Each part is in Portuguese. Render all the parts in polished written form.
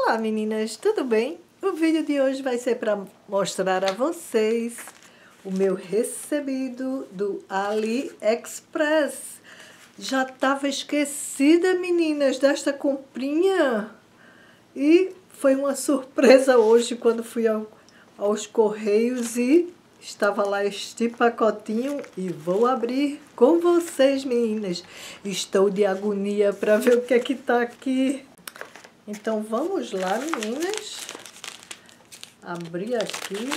Olá meninas, tudo bem? O vídeo de hoje vai ser para mostrar a vocês o meu recebido do AliExpress. Já estava esquecida, meninas, desta comprinha. E foi uma surpresa hoje quando fui aos Correios e estava lá este pacotinho e vou abrir com vocês, meninas. Estou de agonia para ver o que é que está aqui. Então vamos lá, meninas, abrir aqui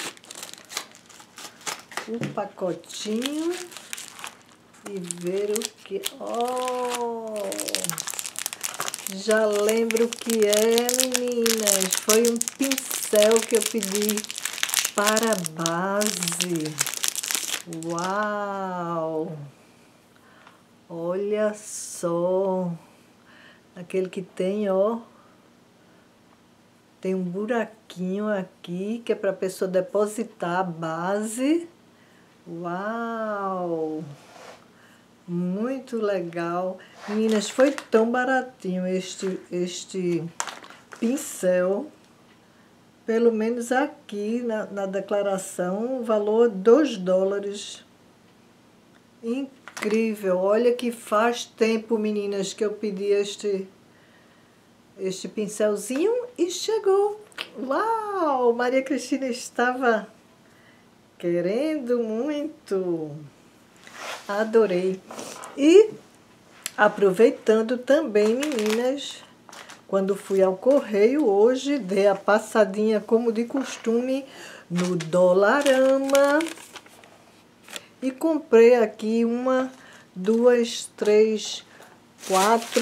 o pacotinho e ver o que... Oh! Já lembro o que é, meninas. Foi um pincel que eu pedi para base. Uau! Olha só! Aquele que tem, ó. Tem um buraquinho aqui que é para a pessoa depositar a base. Uau! Muito legal. Meninas, foi tão baratinho este pincel. Pelo menos aqui na declaração, o valor $2. Incrível! Olha que faz tempo, meninas, que eu pedi este pincelzinho e chegou. Uau! Maria Cristina estava querendo muito. Adorei. E aproveitando também, meninas, quando fui ao correio hoje, dei a passadinha como de costume no Dollarama e comprei aqui 1, 2, 3, 4,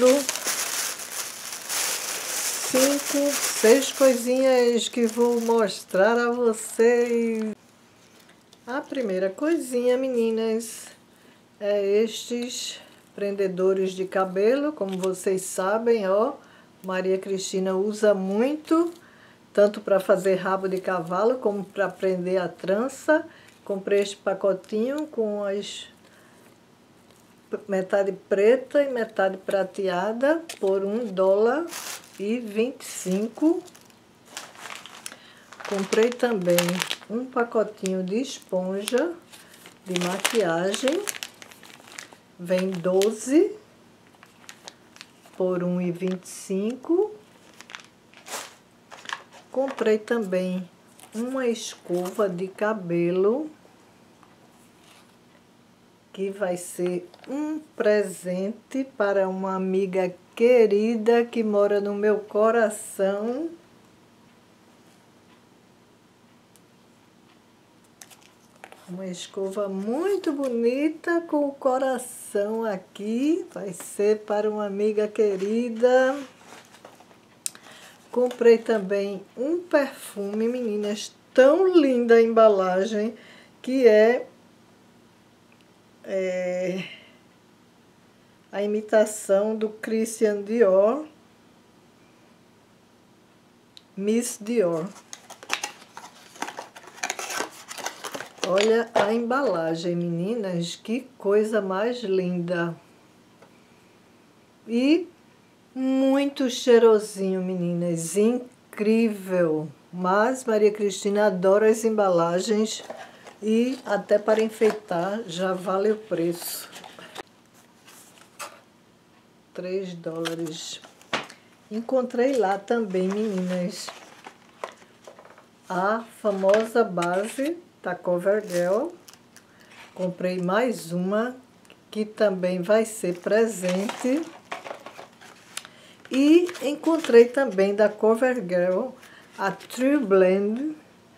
5, 6 coisinhas que vou mostrar a vocês. A primeira coisinha, meninas, é estes prendedores de cabelo, como vocês sabem, ó. Maria Cristina usa muito, tanto para fazer rabo de cavalo, como para prender a trança. Comprei este pacotinho com as metade preta e metade prateada por $1,25. Comprei também um pacotinho de esponja de maquiagem. Vem 12 por $1,25. Comprei também uma escova de cabelo, que vai ser um presente para uma amiga querida que mora no meu coração. Uma escova muito bonita com o coração aqui. Vai ser para uma amiga querida. Comprei também um perfume, meninas. Tão linda a embalagem, que é a imitação do Christian Dior. Miss Dior. Olha a embalagem, meninas, que coisa mais linda. E muito cheirosinho, meninas, incrível. Mas Maria Cristina adora as embalagens e até para enfeitar já vale o preço. $3. Encontrei lá também, meninas, a famosa base da CoverGirl. Comprei mais uma que também vai ser presente. E encontrei também da CoverGirl a True Blend,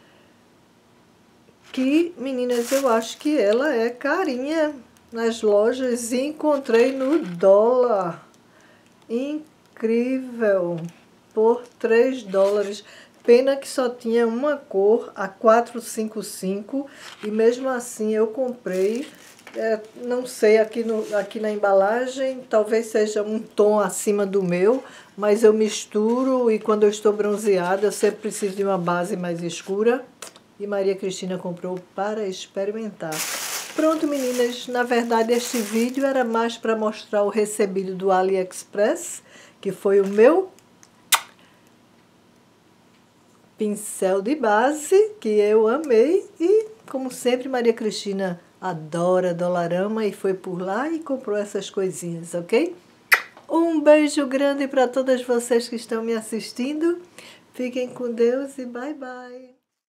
que, meninas, eu acho que ela é carinha nas lojas e encontrei no dólar. Incrível! Por $3. Pena que só tinha uma cor, a 455, e mesmo assim eu comprei. Não sei, aqui na embalagem, talvez seja um tom acima do meu, mas eu misturo e quando eu estou bronzeada, eu sempre preciso de uma base mais escura. E Maria Cristina comprou para experimentar. Pronto, meninas, na verdade este vídeo era mais para mostrar o recebido do AliExpress, que foi o meu pincel de base, que eu amei. E, como sempre, Maria Cristina adora Dolarama e foi por lá e comprou essas coisinhas, ok? Um beijo grande para todas vocês que estão me assistindo. Fiquem com Deus e bye, bye.